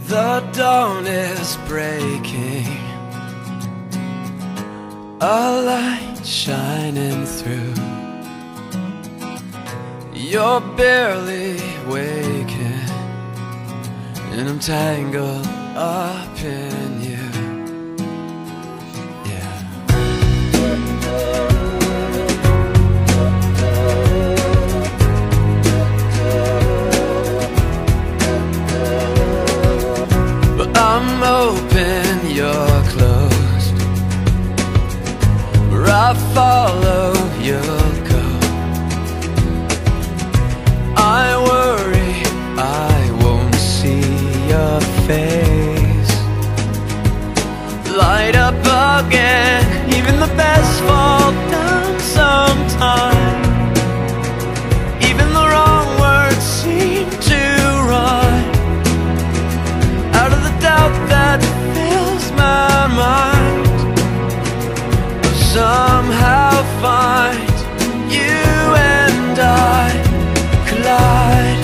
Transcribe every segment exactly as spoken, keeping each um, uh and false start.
The dawn is breaking, a light shining through. You're barely waking, and I'm tangled up in you. I'm open, you're closed. Where I follow, you'll go. I worry I won't see your face. Light up again, even the best fall down sometime. Even the wrong words seem to rhyme. Out of the doubt that fills my mind, I'll somehow find you and I collide.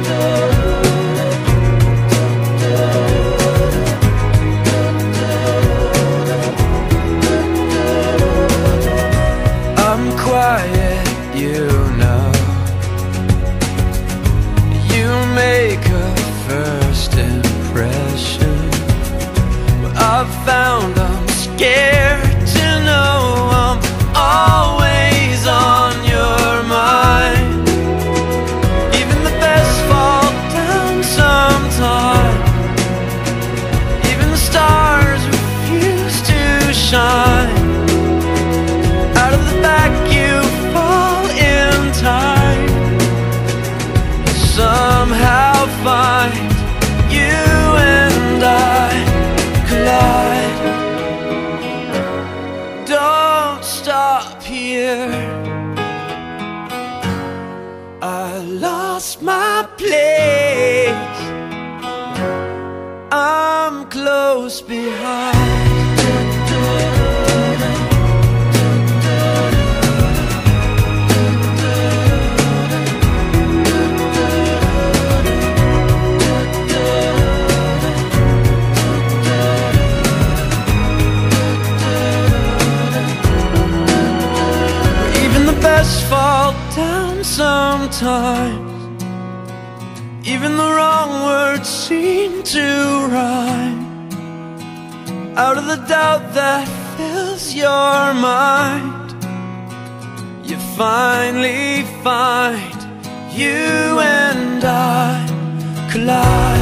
I'm quiet, you know. You make a first impression. I've found I'm scared to know I'm always on your mind. Even the best fall down sometime. Even the stars refuse to shine. Out of the back you fall in time. Somehow find you and I collide. Don't stop here. I lost my place. I'm close behind. Fall down sometimes. Even the wrong words seem to rhyme. Out of the doubt that fills your mind, you finally find you and I collide.